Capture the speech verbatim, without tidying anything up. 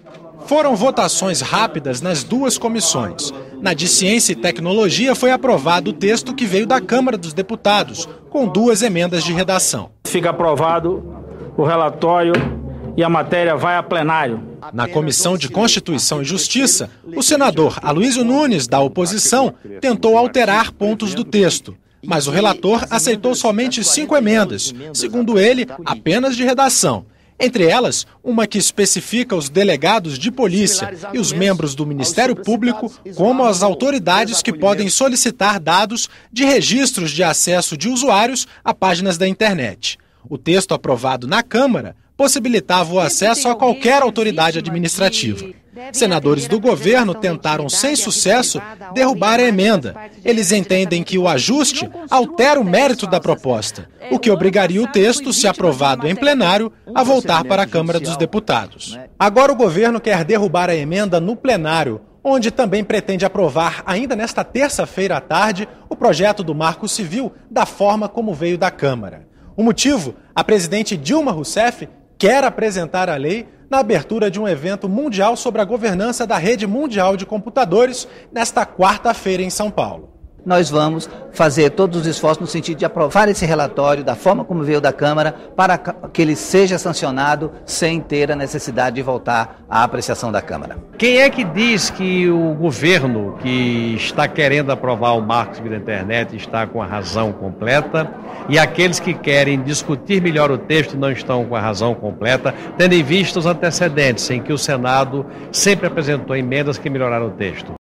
Foram votações rápidas nas duas comissões. Na de Ciência e Tecnologia foi aprovado o texto que veio da Câmara dos Deputados, com duas emendas de redação. Fica aprovado o relatório e a matéria vai a plenário. Na Comissão de Constituição e Justiça, o senador Aloysio Nunes, da oposição, tentou alterar pontos do texto. Mas o relator aceitou somente cinco emendas, segundo ele, apenas de redação. Entre elas, uma que especifica os delegados de polícia e os membros do Ministério Público como as autoridades que podem solicitar dados de registros de acesso de usuários a páginas da internet. O texto aprovado na Câmara possibilitava o acesso a qualquer autoridade administrativa. Senadores do governo tentaram, sem sucesso, derrubar a emenda. Eles entendem que o ajuste altera o mérito da proposta, o que obrigaria o texto, se aprovado em plenário, a voltar para a Câmara dos Deputados. Agora o governo quer derrubar a emenda no plenário, onde também pretende aprovar, ainda nesta terça-feira à tarde, o projeto do Marco Civil da forma como veio da Câmara. O motivo? A presidente Dilma Rousseff quer apresentar a lei na abertura de um evento mundial sobre a governança da rede mundial de computadores nesta quarta-feira em São Paulo. Nós vamos fazer todos os esforços no sentido de aprovar esse relatório da forma como veio da Câmara para que ele seja sancionado sem ter a necessidade de voltar à apreciação da Câmara. Quem é que diz que o governo que está querendo aprovar o Marco Civil da Internet está com a razão completa e aqueles que querem discutir melhor o texto não estão com a razão completa, tendo em vista os antecedentes em que o Senado sempre apresentou emendas que melhoraram o texto?